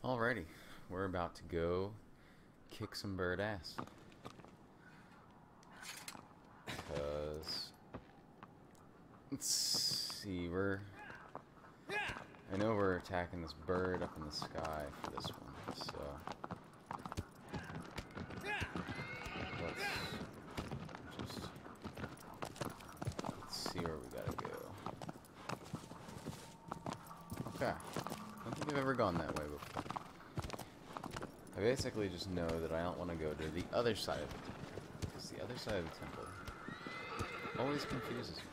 Alrighty, we're about to go kick some bird ass. Because, let's see, I know we're attacking this bird up in the sky for this one, so let's see where we gotta go. Okay, I don't think I've ever gone that way before. I basically just know that I don't want to go to the other side of the temple, because the other side of the temple always confuses me.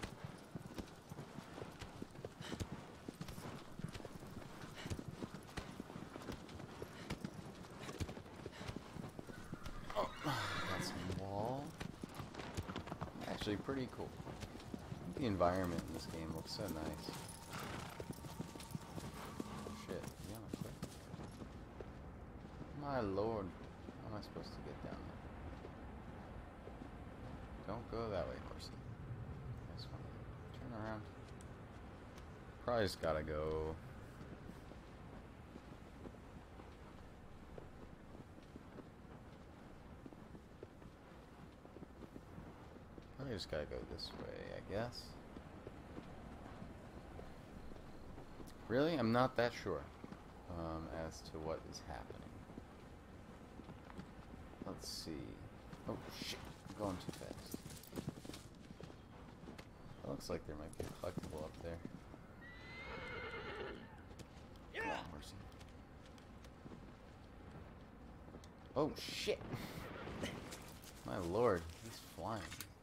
Oh, got some wall. Actually pretty cool. I think the environment in this game looks so nice. Shit, yeah, quick. My lord, how am I supposed to get down there? Don't go that way, horsey. This one. Turn around. Probably just gotta go. Probably just gotta go this way, I guess. Really? I'm not that sure as to what is happening. Let's see. Oh, shit. I'm going too fast. It looks like there might be a collectible up there. Come on, horsey. Oh, shit. My lord, he's flying.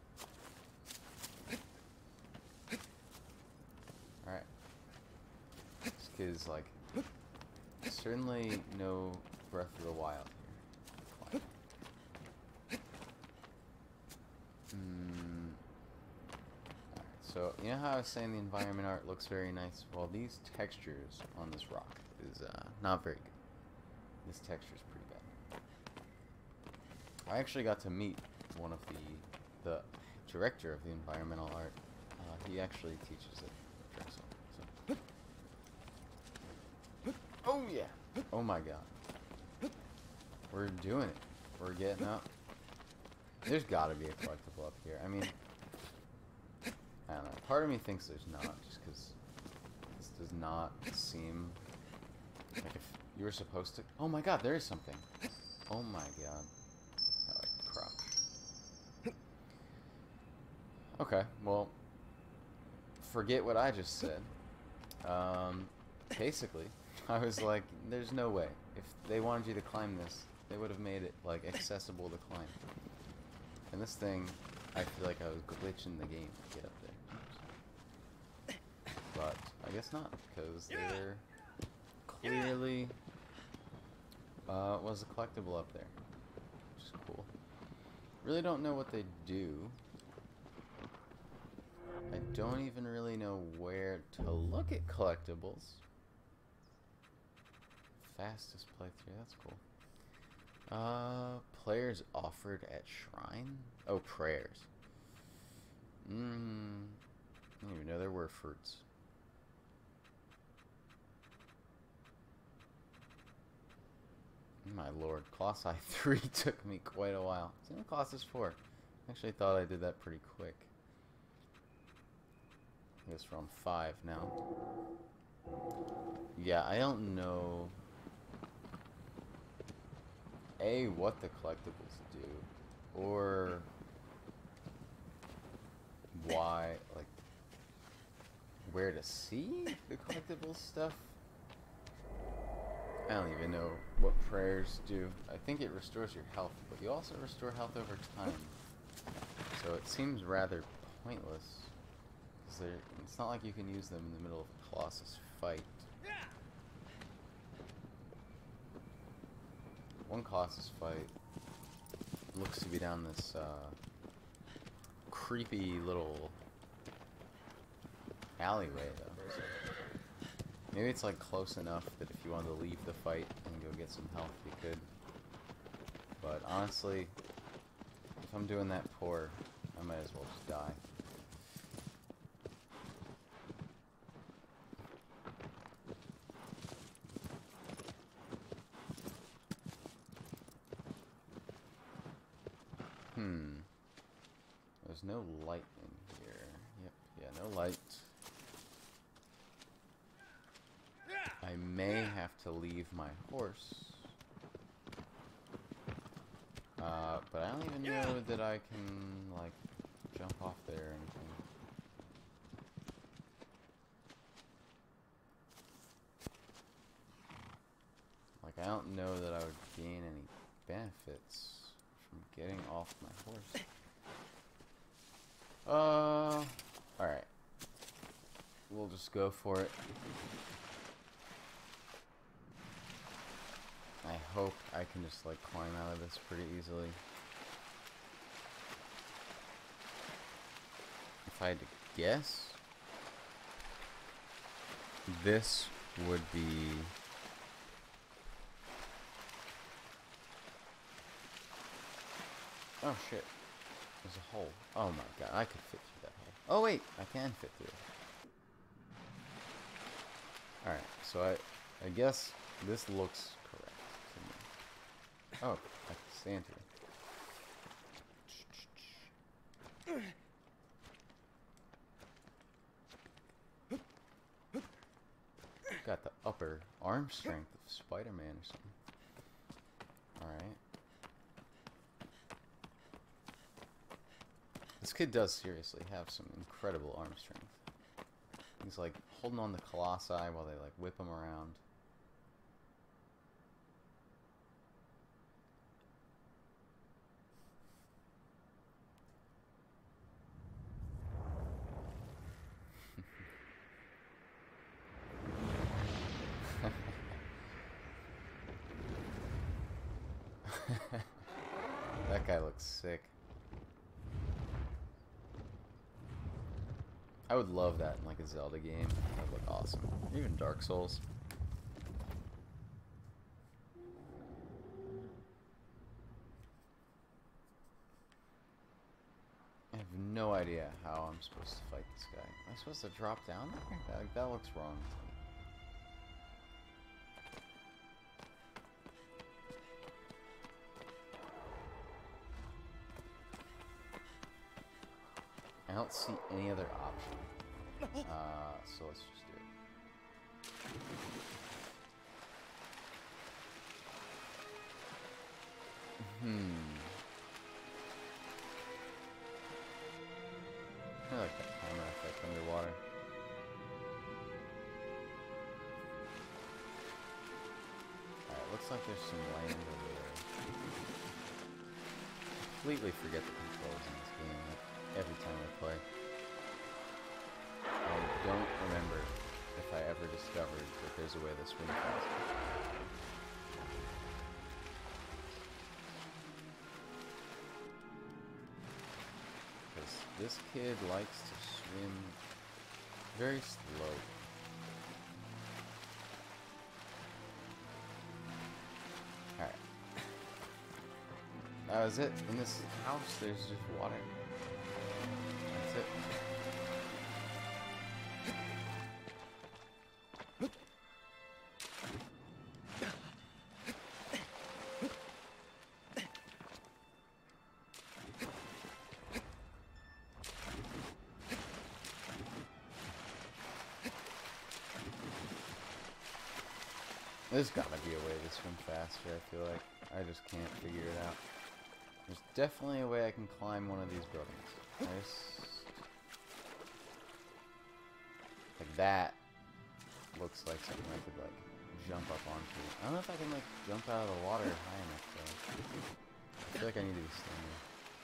Alright. This kid is like, certainly no Breath of the Wild here. So, you know how I was saying the environment art looks very nice? Well, these textures on this rock is not very good. This texture is pretty bad. I actually got to meet one of the director of the environmental art. He actually teaches it at Drexel. So. Oh yeah! Oh my god. We're doing it. We're getting up. There's gotta be a collectible up here. I mean, I don't know. Part of me thinks there's not, just because this does not seem like if you were supposed to. Oh my god, there is something. Oh my god. I like crouch. Okay, well, forget what I just said. Basically, I was like, there's no way. If they wanted you to climb this, they would have made it, like, accessible to climb. And this thing, I feel like I was glitching the game to get up there. But I guess not, because there clearly was a collectible up there, which is cool. Really don't know what they do. I don't even really know where to look at collectibles. Fastest playthrough, that's cool. Players offered at shrine? Oh, prayers. I didn't even know there were fruits. My lord, Colossus 3 took me quite a while. It's in Colossus 4. Actually thought I did that pretty quick. I guess we're on 5 now. Yeah, I don't know what the collectibles do, or why, like, where to see the collectibles stuff. I don't even know what prayers do. I think it restores your health, but you also restore health over time. So it seems rather pointless, because it's not like you can use them in the middle of a Colossus fight. One Colossus fight looks to be down this creepy little alleyway, though. So maybe it's like close enough that if you wanted to leave the fight and go get some health, you could. But honestly, if I'm doing that poor, I might as well just die. there's no light in here. Yep, yeah, no light. I may have to leave my horse. But I don't even know that I can, like, jump off there or anything. Like, I don't know that I would gain any benefits from getting off my horse. Alright. We'll just go for it. I hope I can just, like, climb out of this pretty easily. If I had to guess, this would be... Oh shit. There's a hole. Oh my god, I could fit through that hole. Oh wait, I can fit through it. Alright, so I guess this looks correct to me. Oh, I can stand here. Got the upper arm strength of Spider-Man or something. Alright. This kid does seriously have some incredible arm strength. He's like holding on the Colossi while they like whip him around. That guy looks sick. I would love that in like a Zelda game. That would look awesome. Or even Dark Souls. I have no idea how I'm supposed to fight this guy. Am I supposed to drop down there? That looks wrong to me. I don't see any other option. So let's just do it. I like that camera effect underwater. Alright, looks like there's some land over there. Completely forget the controls in this game. Like, every time I play. I don't remember if I ever discovered that there's a way to swim faster. Because this kid likes to swim very slow. Alright. That was it. In this house, there's just water. That's it. There's gotta be a way to swim faster, I feel like. I just can't figure it out. There's definitely a way I can climb one of these buildings. Like that looks like something I could like jump up onto. I don't know if I can like jump out of the water high enough though. I feel like I need to be standing.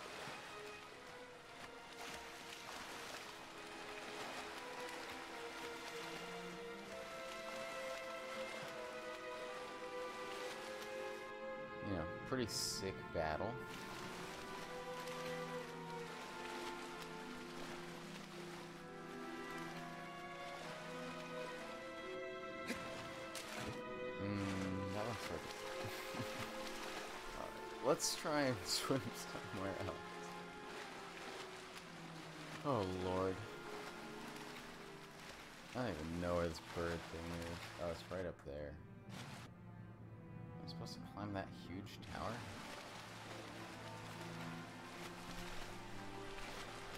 You know, pretty sick battle. That looks like Alright, let's try and swim somewhere else. Oh lord. I don't even know where this bird thing is. Oh, it's right up there. I'm supposed to climb that huge tower?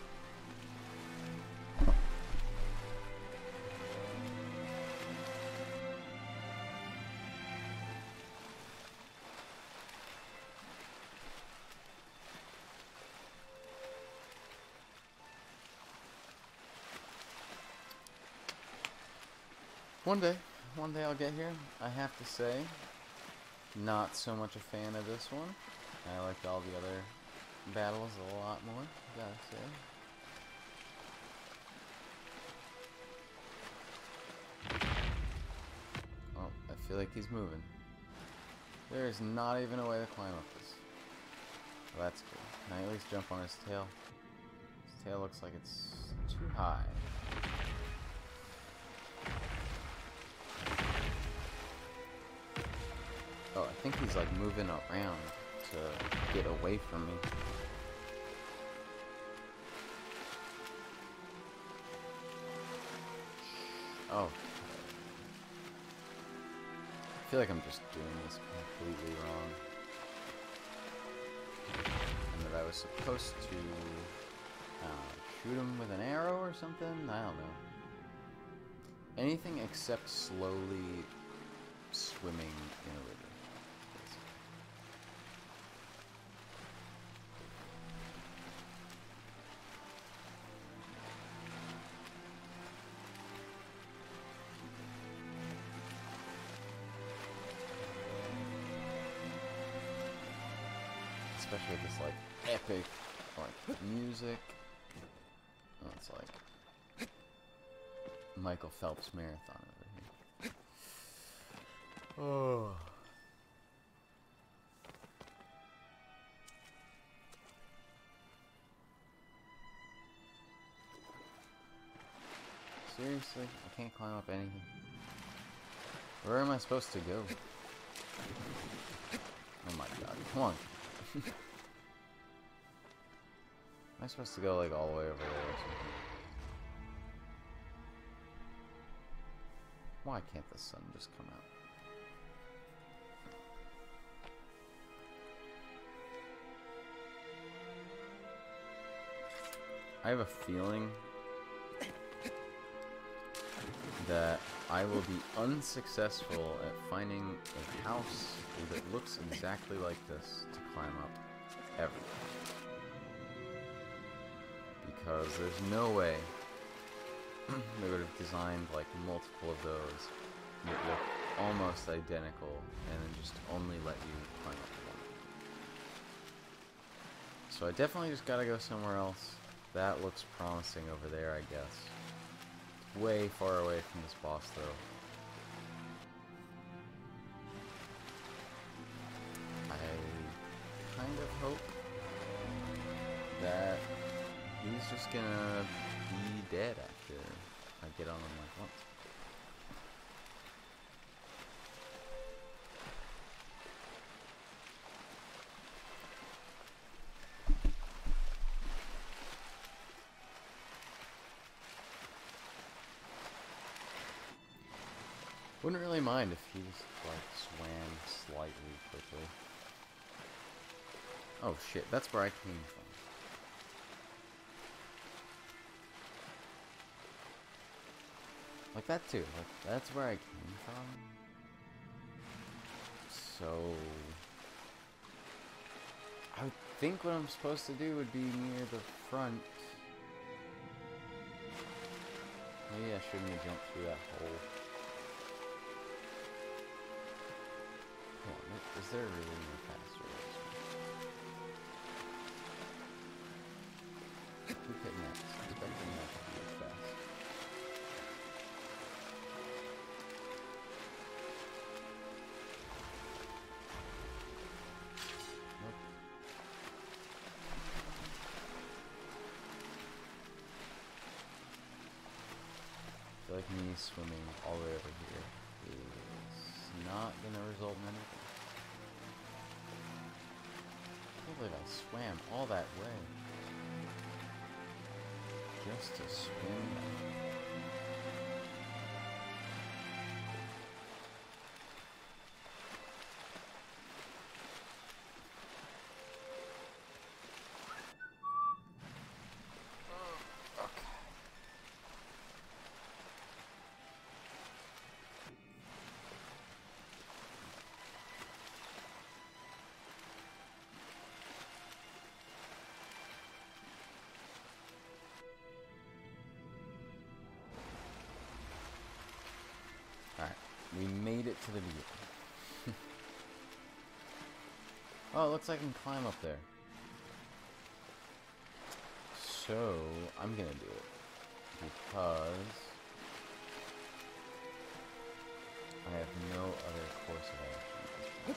One day I'll get here. I have to say, not so much a fan of this one. I liked all the other battles a lot more, gotta say. Oh, I feel like he's moving. There's not even a way to climb up this. Well, that's cool. Can I at least jump on his tail? His tail looks like it's too high. Oh, I think he's like moving around to get away from me. Oh. I feel like I'm just doing this completely wrong. And that I was supposed to shoot him with an arrow or something? I don't know. Anything except slowly swimming in a river. Especially with this like epic like music. Oh, it's like Michael Phelps marathon over here. Oh. Seriously? I can't climb up anything. Where am I supposed to go? Oh my god, come on. Am I supposed to go like all the way over there or something? Why can't the sun just come out? I have a feeling that I will be unsuccessful at finding a house that looks exactly like this to climb up, ever. Because there's no way they would have designed like multiple of those that look almost identical and then just only let you climb up one. So I definitely just gotta go somewhere else. That looks promising over there, I guess. Way far away from this boss, though. I kind of hope that he's just gonna be dead after I get on him like once. Wouldn't really mind if he just, like, swam slightly quickly. Oh shit, that's where I came from. Like that too, like, that's where I came from. So... I would think what I'm supposed to do would be near the front. Maybe I shouldn't have jumped through that hole. Is there really no faster way? Who hit next? Expecting that to be fast. Nope. I feel like me swimming all the way over here is not gonna result in anything. I can't believe I swam all that way just to swim back. We made it to the beginning. Oh, it looks like I can climb up there. So, I'm gonna do it. Because I have no other course of action.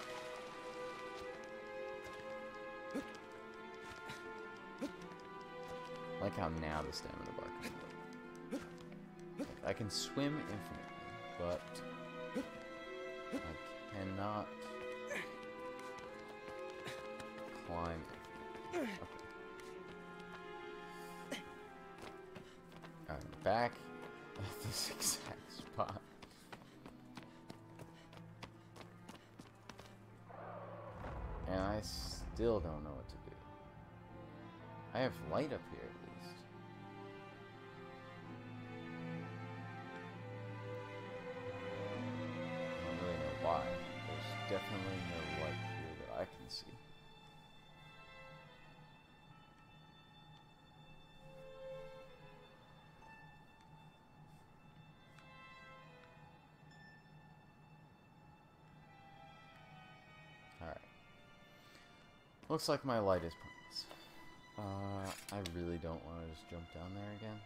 I like how now the stamina bar comes up. I can swim infinitely, but I cannot climb infinitely. Okay. Alright, back at this exact spot. And I still don't know what to do. I have light up here at least. I don't really know why. There's definitely no light here that I can see. Alright. Looks like my light is pointless. I really don't want to just jump down there again.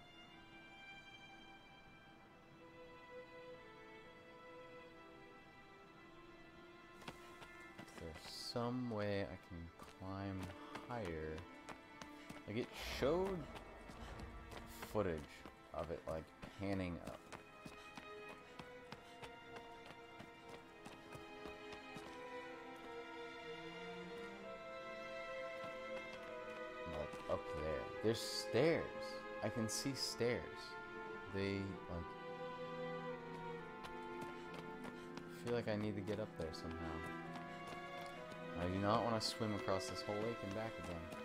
Is there some way I can climb higher? Like, it showed footage of it, like, panning up. Like, up there. There's stairs. I can see stairs. They, like... I feel like I need to get up there somehow. I do not want to swim across this whole lake and back again.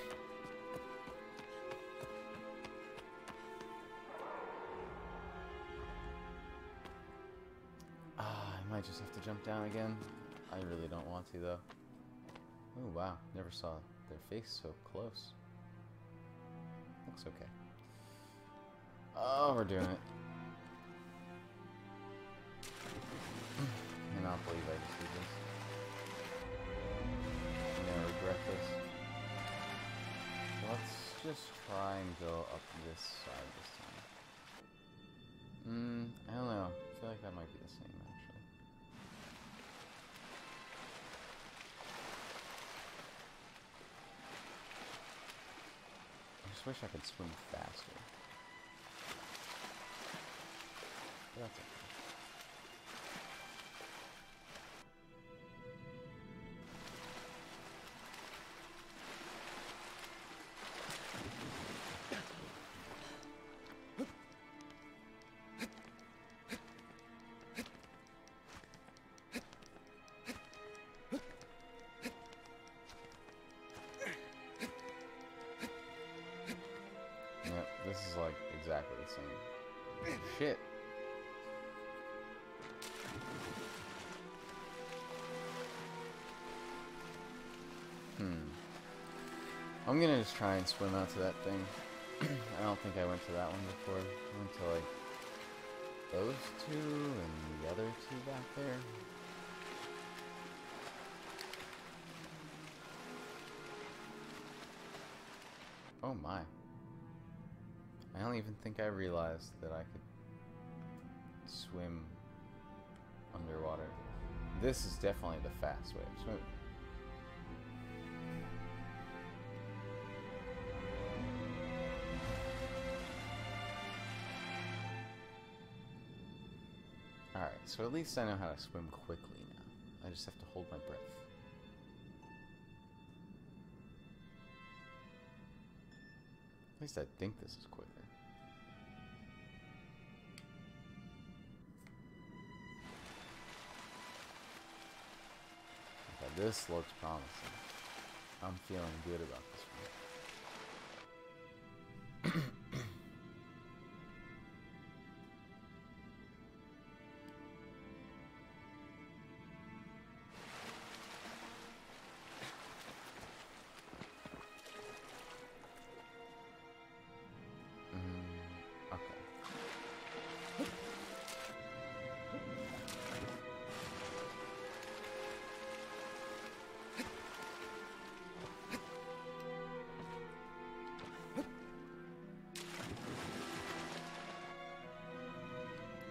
I might just have to jump down again. I really don't want to, though. Oh, wow. Never saw their face so close. Looks okay. Oh, we're doing it. I cannot believe I just did this. I'm gonna regret this. Let's just try and go up this side this time. I don't know. I feel like that might be the same, actually. I just wish I could swim faster. But that's okay. Yep, this is like exactly the same. Shit. I'm gonna just try and swim out to that thing. I don't think I went to that one before. I went to like those two and the other two back there. Oh my. I don't even think I realized that I could swim underwater. This is definitely the fast way of swimming. Alright, so at least I know how to swim quickly now. I just have to hold my breath. At least I think this is quicker. Okay, this looks promising. I'm feeling good about this one.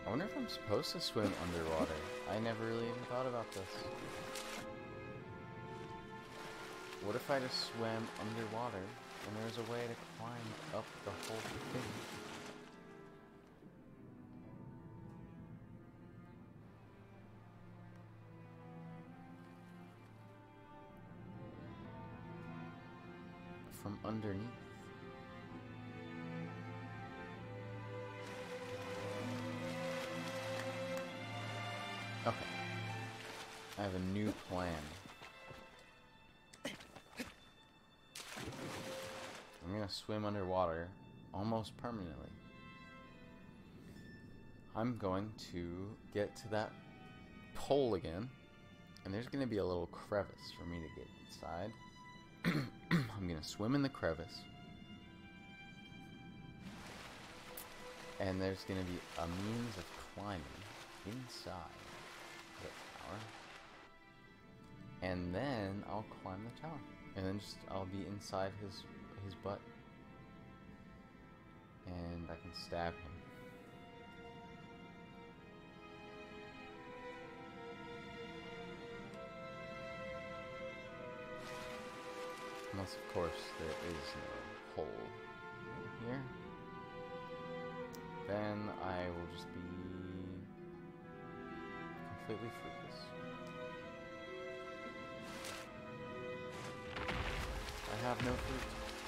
I wonder if I'm supposed to swim underwater. I never really even thought about this. What if I just swam underwater and there's a way to climb up the whole thing? From underneath. Okay. I have a new plan. I'm gonna swim underwater almost permanently. I'm going to get to that pole again, and there's gonna be a little crevice for me to get inside. I'm gonna swim in the crevice, and there's gonna be a means of climbing inside the tower, and then I'll climb the tower, and then I'll be inside his butt, and I can stab him. Unless, of course, there is no hole here. Then I will just be completely fruitless. I have no fruit.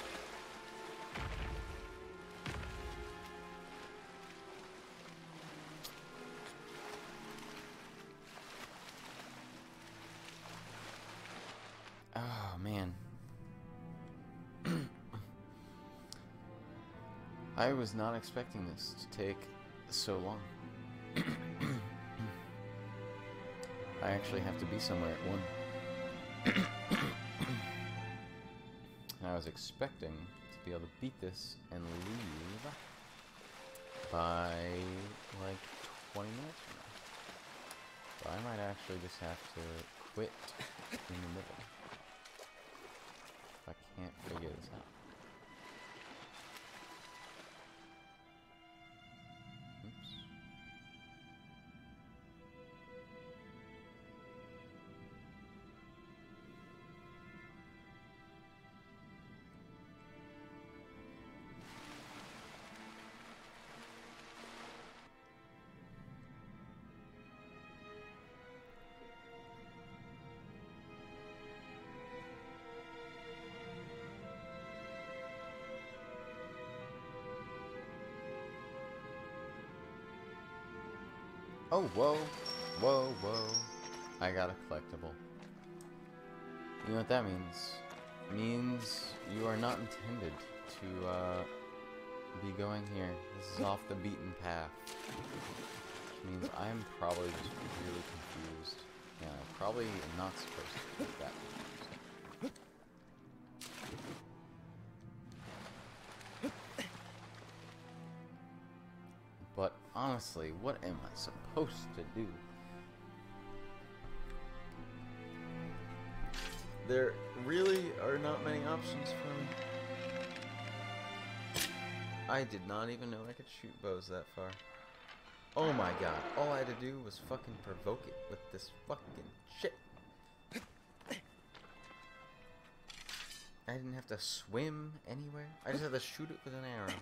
Oh, man. I was not expecting this to take so long. I actually have to be somewhere at 1. I was expecting to be able to beat this and leave by like 20 minutes from now. So I might actually just have to quit in the middle if I can't figure this out. Oops. Oh, whoa, whoa, whoa. I got a collectible. You know what that means? It means you are not intended to be going here. This is off the beaten path. Which means I'm probably just really confused. Yeah, probably not supposed to be that confused. But honestly, what am I supposed to do? There really are not many options for me. I did not even know I could shoot bows that far. Oh my god, all I had to do was fucking provoke it with this fucking shit. I didn't have to swim anywhere. I just had to shoot it with an arrow.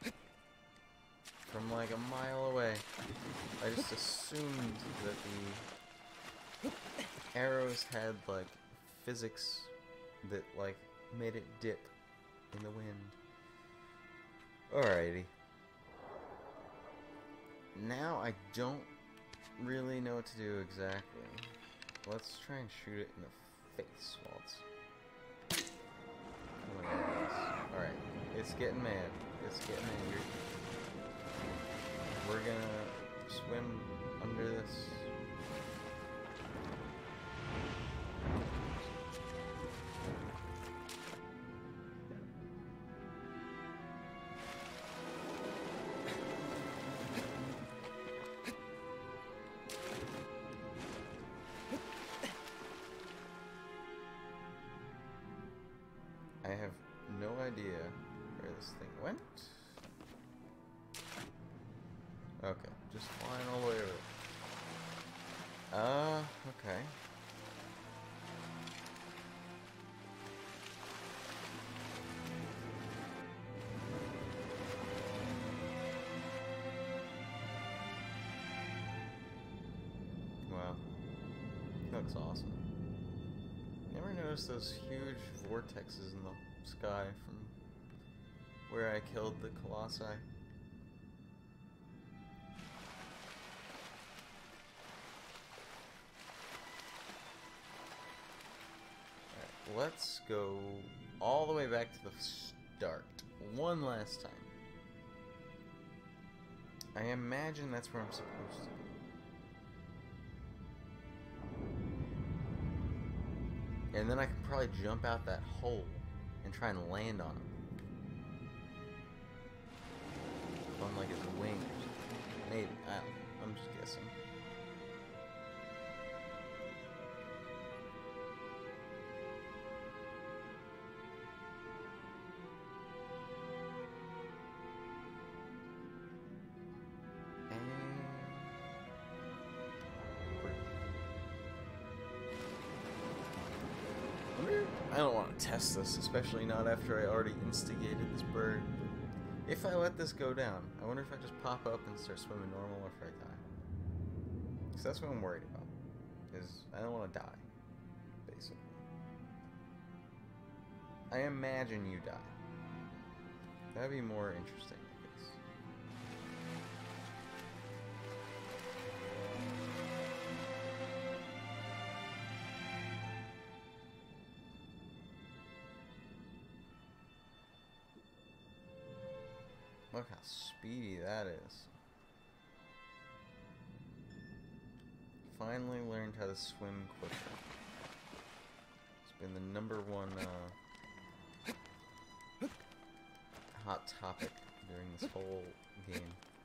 From like a mile away. I just assumed that the arrows had like physics that like made it dip in the wind. Alrighty. Now I don't really know what to do exactly. Let's try and shoot it in the face while it's coming at us. Alright, it's getting mad. It's getting angry. We're gonna swim under this. I have no idea where this thing went. Okay, just flying all looks awesome. Never noticed those huge vortexes in the sky from where I killed the Colossi. Alright, let's go all the way back to the start. One last time. I imagine that's where I'm supposed to be. And then I can probably jump out that hole and try and land on him. On like his wing or something. Maybe. I don't know. I'm just guessing. I don't want to test this, especially not after I already instigated this bird. If I let this go down, I wonder if I just pop up and start swimming normal or if I die. Because that's what I'm worried about. Is I don't want to die, basically. I imagine you die. That'd be more interesting, I guess. Look how speedy that is. Finally learned how to swim quicker. It's been the #1 hot topic during this whole game.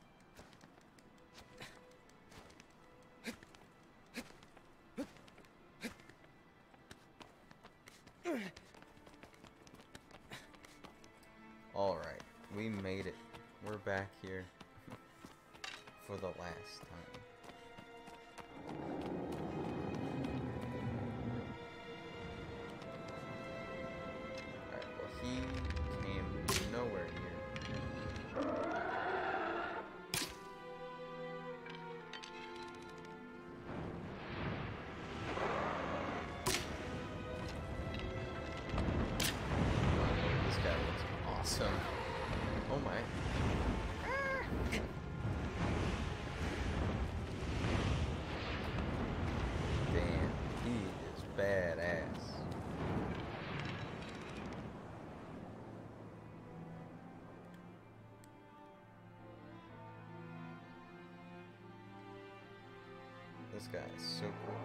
Alright, we made it. We're back here for the last time. Alright, well he came nowhere near. This guy looks awesome. Oh my. Damn, he is badass. This guy is so cool.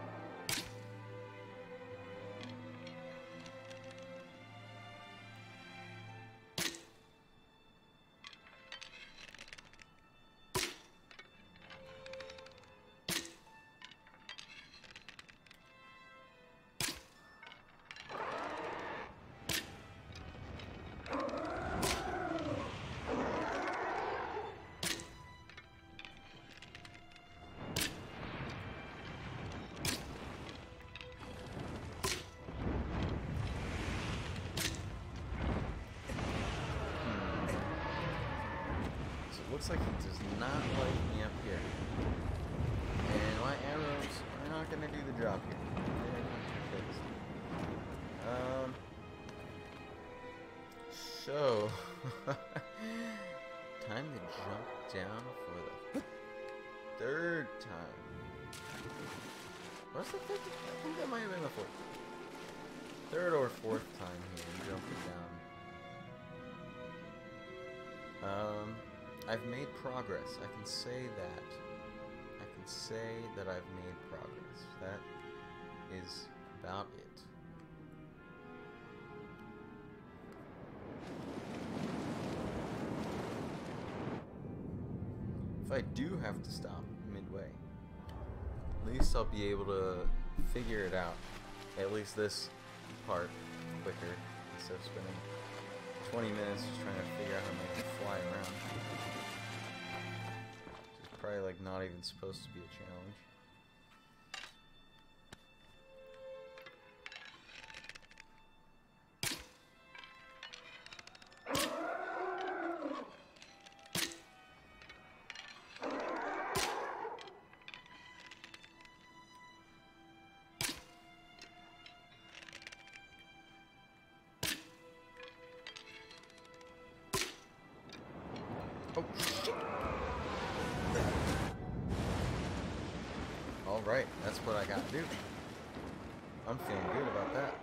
Looks like he does not like me up here. And my arrows are not going to do the job here. So, time to jump down for the 3rd time. What's the 5th? I think that might have been the 4th. 3rd or 4th time here, jumping down. I've made progress. I can say that. I can say that I've made progress. That is about it. If I do have to stop midway, at least I'll be able to figure it out. At least this part quicker instead of spending 20 minutes just trying to figure out how I'm going to fly around. It's probably like not even supposed to be a challenge. Alright, that's what I gotta do. I'm feeling good about that.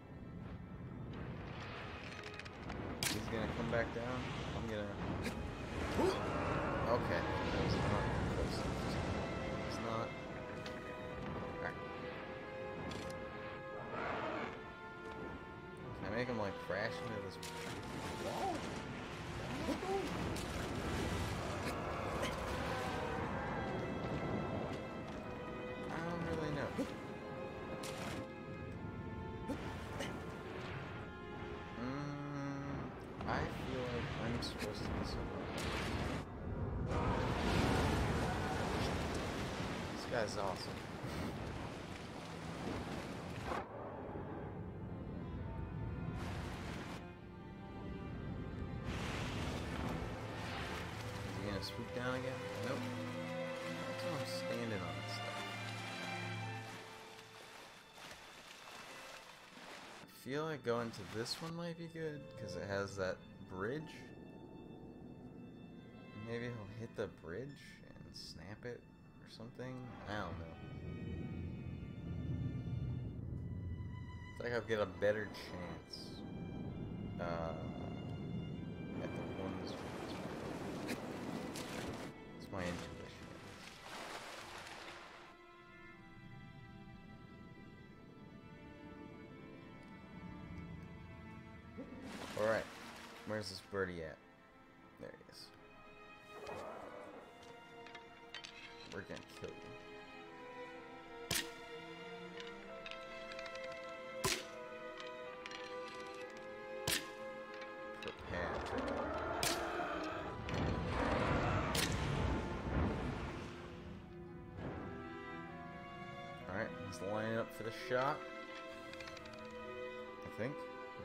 He's gonna come back down. I'm gonna... Okay. That was not close enough. It's not... Alright. Can I make him, like, crash into this wall? I don't really know. I feel like I'm supposed to be somewhere. This guy's awesome. Is he gonna swoop down again? Nope. That's why I'm standing on this stuff. I feel like going to this one might be good because it has that bridge. Maybe he'll hit the bridge and snap it or something. I don't know. I feel like I'll get a better chance at the ones. It's my intuition. Alright, where's this birdie at? There he is. We're gonna kill you. Prepare to... Alright, he's lining up for the shot. I think.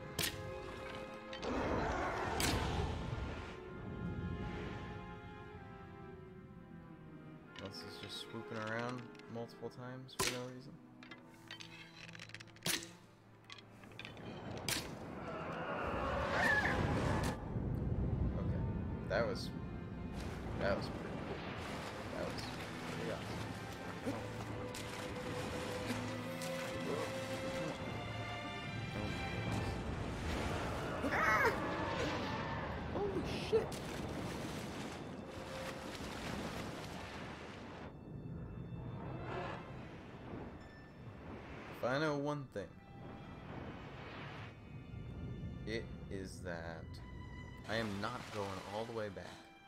Unless he's just swooping around multiple times for no reason. Okay, that was pretty cool. That was pretty awesome. Ah! Holy shit! If I know one thing, it is that I am not going all the way back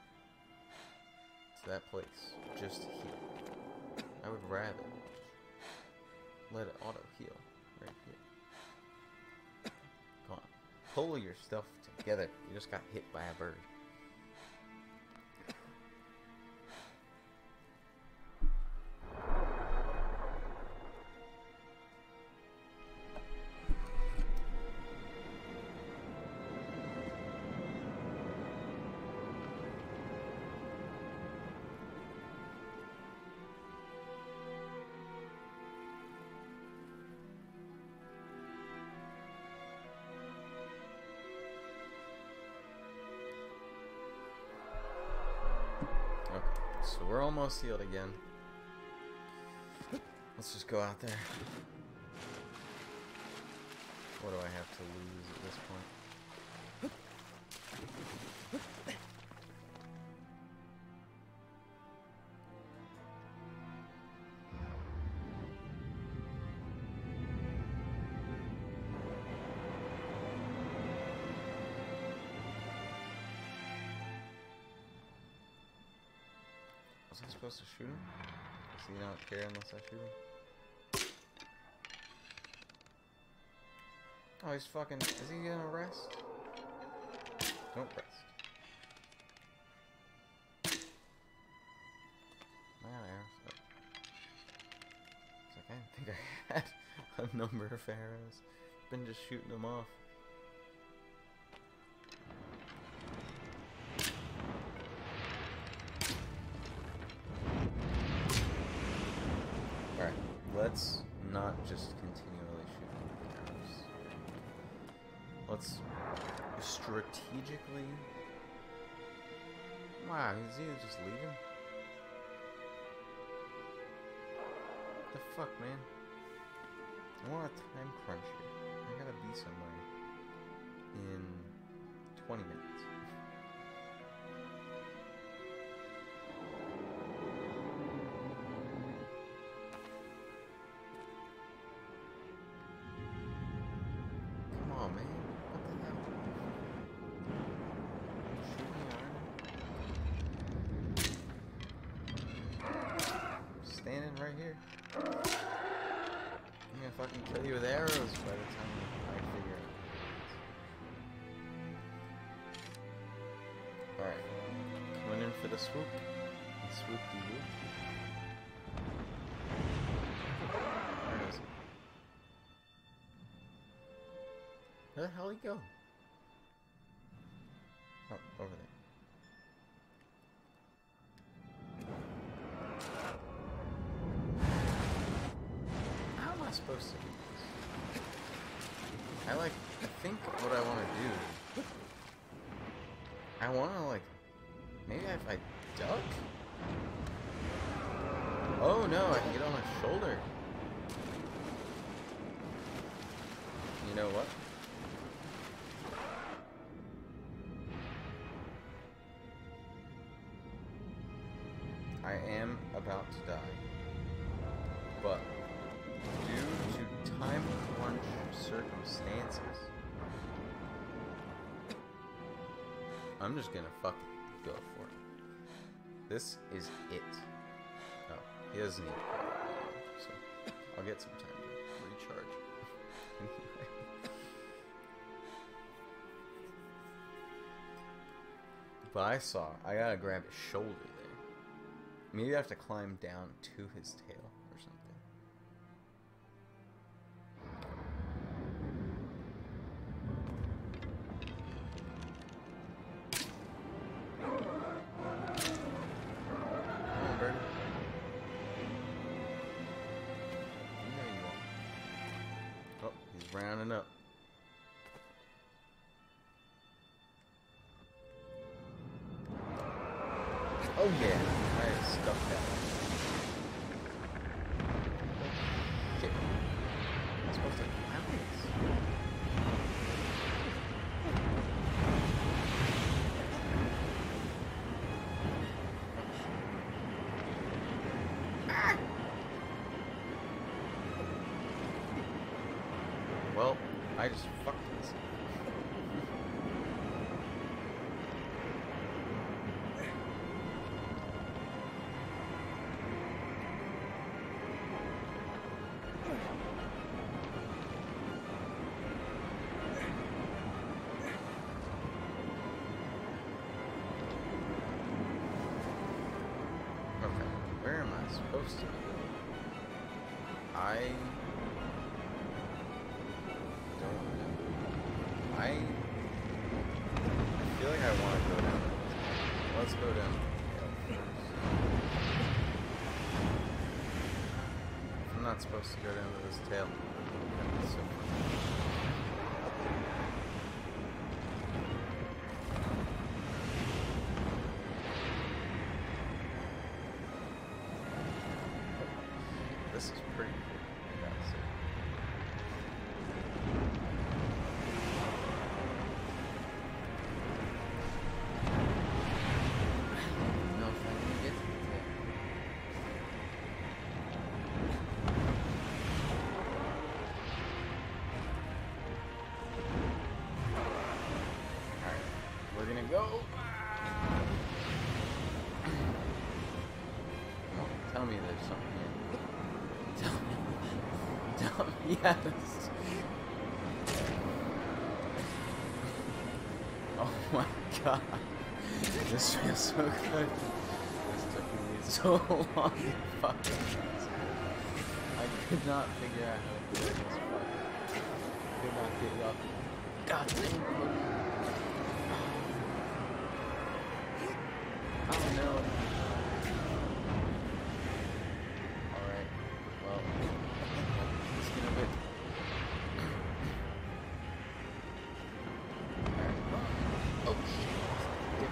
to that place just to heal. I would rather let it auto heal right here. Come on, pull your stuff together. You just got hit by a bird. So we're almost healed again. Let's just go out there. What do I have to lose at this point? Was I supposed to shoot him? Does he not care unless I shoot him? Oh, he's fucking... Is he gonna rest? Don't rest. Man, arrows. It's like, I didn't think I had a number of arrows. Been just shooting them off. Alright, let's not just continually shoot arrows. Let's strategically... Wow, is he just leaving? Fuck, man. I want a time crunch here. I gotta be somewhere in 20 minutes. Come on, man. What the hell? Shoot me, alright? Standing right here. I'm gonna fucking kill you with arrows by the time I figure it out. Alright. Coming in for the swoop. The swoop-de-whoop. Where is he? Where the hell did he go? Oh, over there. How am I supposed to do this? I think what I want to do, I want to, like, maybe if I duck? Oh no, I can get on my shoulder. You know what? I am about to die. But due to time crunch circumstances, I'm just gonna fucking go for it. This is it. Oh, he doesn't need it, so I'll get some time to recharge. But I gotta grab his shoulder there. Maybe I have to climb down to his tail or something. Come on, bird. You know you are. Oh, he's rounding up. Oh yeah, I stuck that. Shit. I'm supposed to climb this. Ah! Well, I just fucked this. Where am I supposed to be? I don't know. I feel like I want to go down. Let's go down. I'm not supposed to go down to this tail. That'd be so funny. This is pretty cool, I gotta say. I don't even know if I'm gonna get to the tail. Alright, we're gonna go. Come on, tell me there's something here. Yes. Oh my god. This feels so good. This took me so long to fucking answer. I could not figure out how to do this fuck. Could not get it off. God damn it. Oh no. Alright. Well. Oh shit.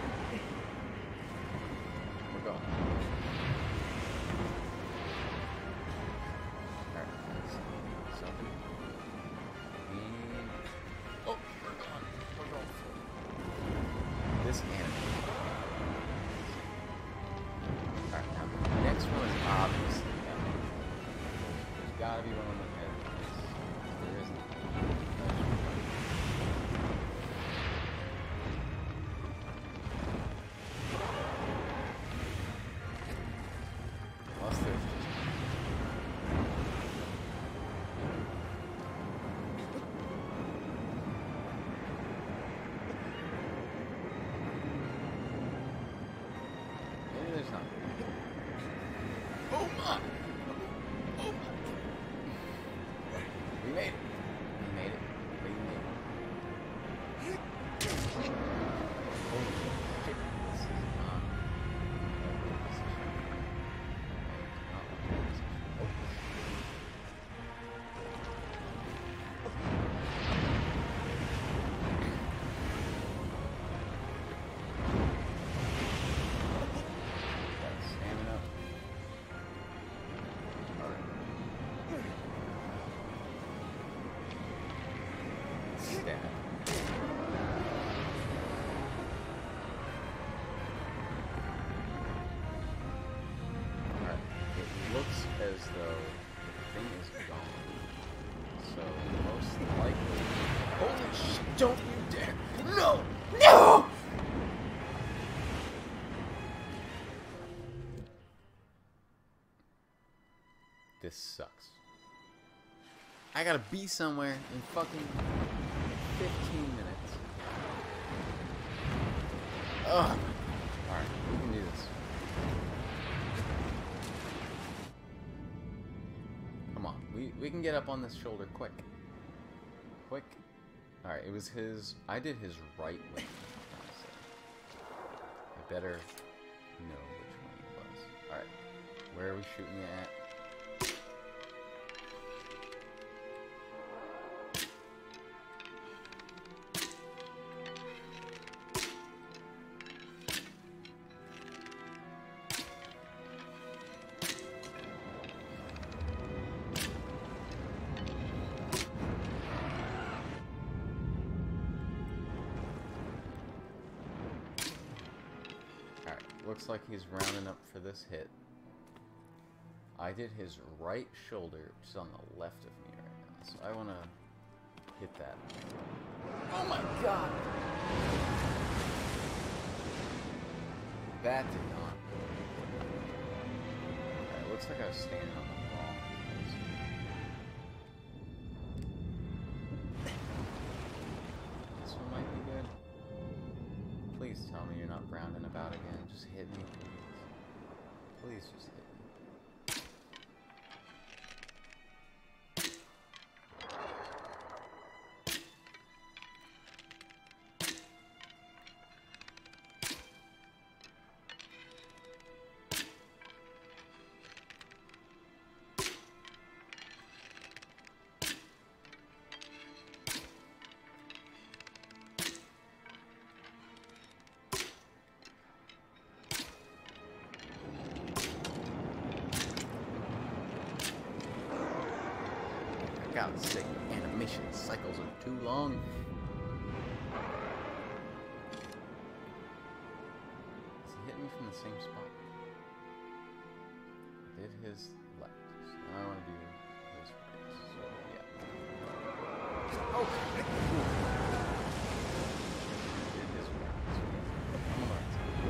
We're gone. gotta be one on the head. There isn't. Unless there's just... Maybe there's not. Oh my! Oh my! We made it. We made it. We made it. Holy shit. This is not a good position. Not a good position. Oh. Got stamina. Alright. Stab. Alright. It looks as though the thing is gone. So, most likely... Holy shit! Don't you dare! No! No! This sucks. I gotta be somewhere in fucking 15 minutes. Ugh. Alright, we can do this. Come on. We can get up on this shoulder quick. Quick. Alright, it was his... I did his right wing. I better know which one it was. Alright. Where are we shooting you at? Looks like he's rounding up for this hit. I did his right shoulder, which is on the left of me right now. So I want to hit that. Oh my god! That did not. Okay, looks like I was standing on the wall. This one might be good. Please tell me you're not rounding about again. Just hit me, please. Please just hit me. God's sake, animation cycles are too long. Is he hitting me from the same spot? I did his left, so now I want to do his right. So, yeah. Okay. Did his right. So, I'm right.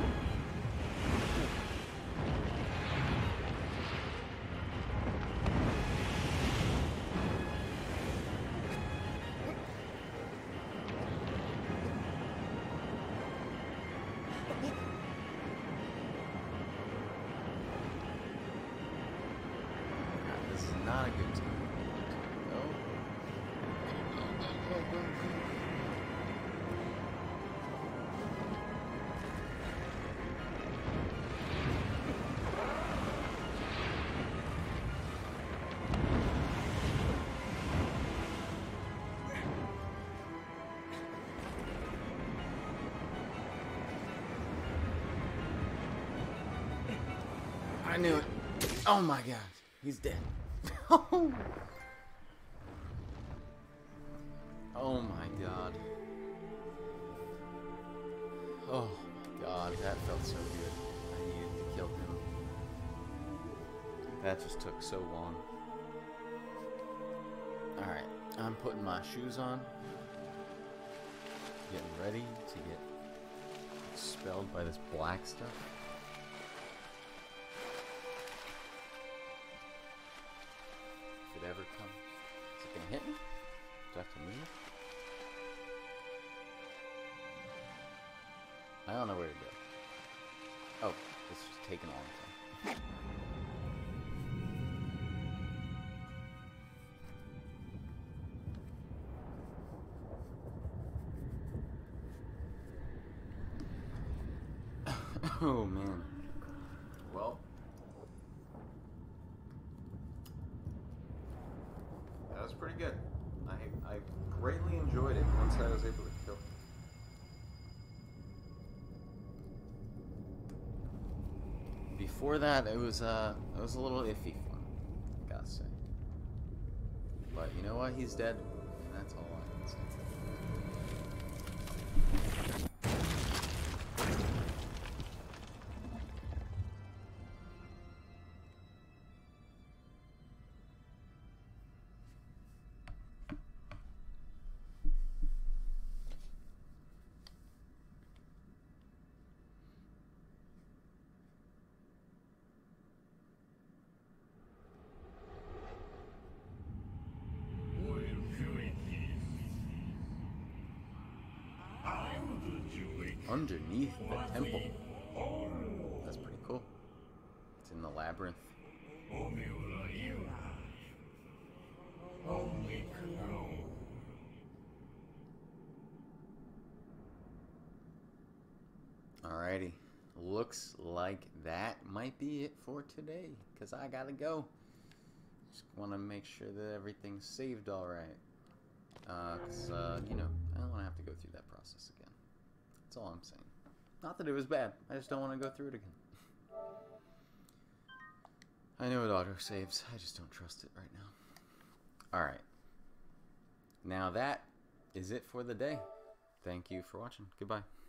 Not a good time. Go. Go. I knew it. Oh my god. He's dead. Oh my god. Oh my god, that felt so good. I needed to kill him. That just took so long. Alright, I'm putting my shoes on. Getting ready to get expelled by this black stuff. If it ever comes. Is it gonna hit me? Do I have to move? I don't know where to go. Oh, it's just taking a long time. Oh man. Well, that was pretty good. I greatly enjoyed it once I was able to kill. Before that, it was a little iffy for me, I gotta say. But you know what? He's dead, and that's all I can say. Underneath the temple. That's pretty cool. It's in the labyrinth. Alrighty. Looks like that might be it for today, because I gotta go. Just want to make sure that everything's saved alright. Because, you know, I don't want to have to go through that process again. That's all I'm saying. Not that it was bad. I just don't want to go through it again. I know it auto-saves. I just don't trust it right now. Alright. Now that is it for the day. Thank you for watching. Goodbye.